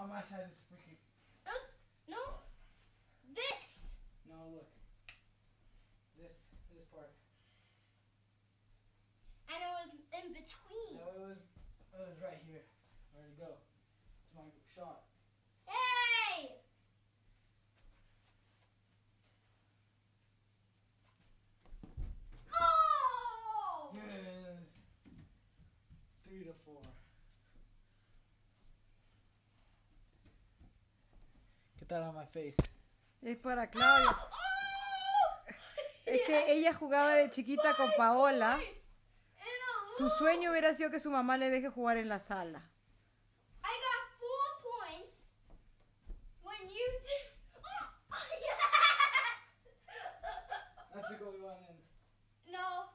on my side is freaking. No. This. No, look. This part. And it was in between. No, it was right here. Where'd it go? It's my shot. Hey! Oh! Yes. 3-4. ¿Qué tal on my face? Es para Claudia. Oh! Es que ella jugaba de chiquita con Paola. Points in a Su loop. sueño hubiera sido que su mamá le deje jugar en la sala. I got 4 points when you did. Oh, yes! That's a goal we want in. No.